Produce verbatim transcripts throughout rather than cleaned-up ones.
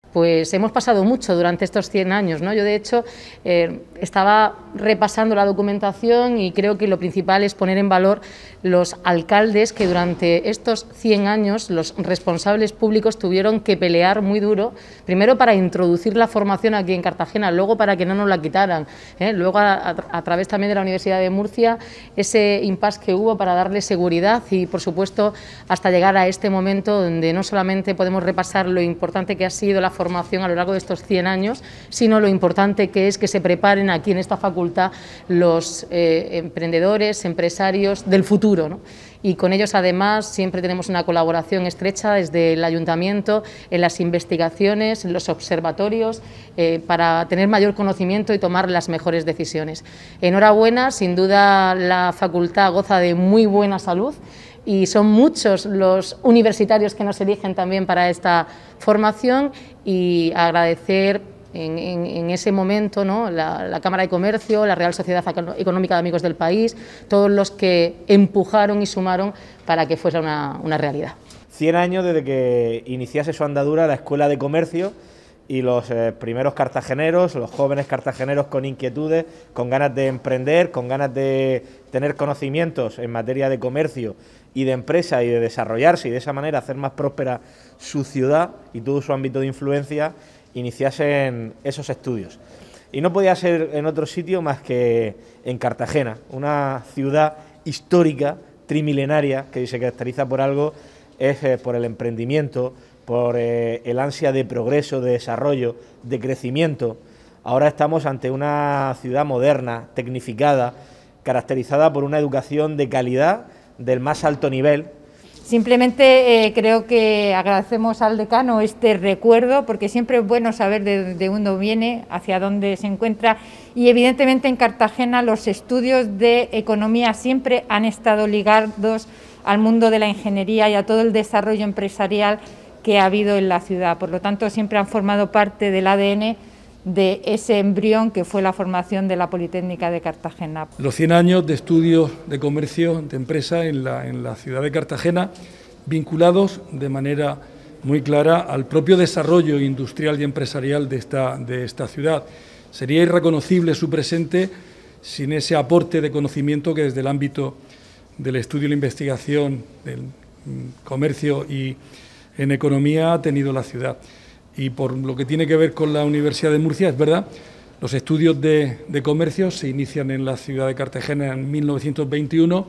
Pues hemos pasado mucho durante estos cien años, ¿no? Yo, de hecho, eh, estaba repasando la documentación y creo que lo principal es poner en valor los alcaldes que durante estos cien años los responsables públicos tuvieron que pelear muy duro, primero para introducir la formación aquí en Cartagena, luego para que no nos la quitaran, ¿eh? Luego a, a, a través también de la Universidad de Murcia, ese impasse que hubo para darle seguridad y, por supuesto, hasta llegar a este momento donde no solamente podemos repasar lo importante que ha sido la formación a lo largo de estos cien años, sino lo importante que es que se preparen aquí en esta facultad los eh, emprendedores, empresarios del futuro, ¿no? Y con ellos, además, siempre tenemos una colaboración estrecha desde el Ayuntamiento en las investigaciones, en los observatorios, eh, para tener mayor conocimiento y tomar las mejores decisiones. Enhorabuena, sin duda la facultad goza de muy buena salud y son muchos los universitarios que nos eligen también para esta formación, y agradecer En, en, en ese momento, ¿no?, la, la Cámara de Comercio, la Real Sociedad Económica de Amigos del País, todos los que empujaron y sumaron para que fuera una, una realidad. Cien años desde que iniciase su andadura la Escuela de Comercio, y los eh, primeros cartageneros, los jóvenes cartageneros con inquietudes, con ganas de emprender, con ganas de tener conocimientos en materia de comercio y de empresa y de desarrollarse y de esa manera hacer más próspera su ciudad y todo su ámbito de influencia, iniciasen esos estudios. Y no podía ser en otro sitio más que en Cartagena, una ciudad histórica, trimilenaria, que se caracteriza por algo, es eh, por el emprendimiento, por eh, el ansia de progreso, de desarrollo, de crecimiento. Ahora estamos ante una ciudad moderna, tecnificada, caracterizada por una educación de calidad del más alto nivel. Simplemente eh, creo que agradecemos al decano este recuerdo, porque siempre es bueno saber de, de dónde viene, hacia dónde se encuentra, y evidentemente en Cartagena los estudios de economía siempre han estado ligados al mundo de la ingeniería y a todo el desarrollo empresarial que ha habido en la ciudad. Por lo tanto, siempre han formado parte del A D N de ese embrión que fue la formación de la Politécnica de Cartagena. Los cien años de estudios de comercio, de empresa en la, en la ciudad de Cartagena, vinculados de manera muy clara al propio desarrollo industrial y empresarial de esta, de esta ciudad. Sería irreconocible su presente sin ese aporte de conocimiento que desde el ámbito del estudio y la investigación, del comercio y en economía ha tenido la ciudad. Y por lo que tiene que ver con la Universidad de Murcia, es verdad, los estudios de, de comercio se inician en la ciudad de Cartagena en mil novecientos veintiuno,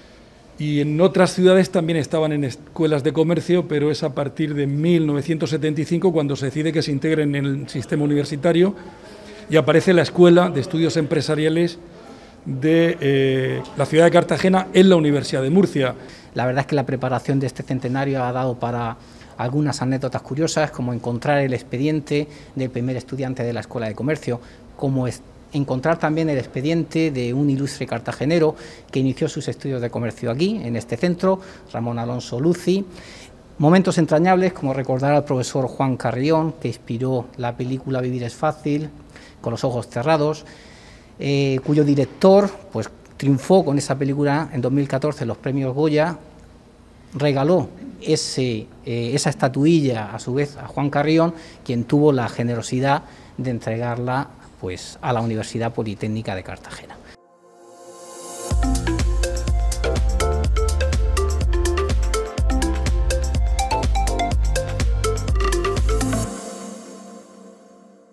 y en otras ciudades también estaban en escuelas de comercio, pero es a partir de mil novecientos setenta y cinco cuando se decide que se integren en el sistema universitario y aparece la Escuela de Estudios Empresariales de eh, la ciudad de Cartagena en la Universidad de Murcia. La verdad es que la preparación de este centenario ha dado para algunas anécdotas curiosas, como encontrar el expediente del primer estudiante de la Escuela de Comercio, como es encontrar también el expediente de un ilustre cartagenero que inició sus estudios de comercio aquí, en este centro, Ramón Alonso Luci. Momentos entrañables, como recordar al profesor Juan Carrión, que inspiró la película Vivir es fácil, con los ojos cerrados, eh, cuyo director pues, triunfó con esa película en dos mil catorce los premios Goya. Regaló ese, eh, esa estatuilla a su vez a Juan Carrión, quien tuvo la generosidad de entregarla pues, a la Universidad Politécnica de Cartagena.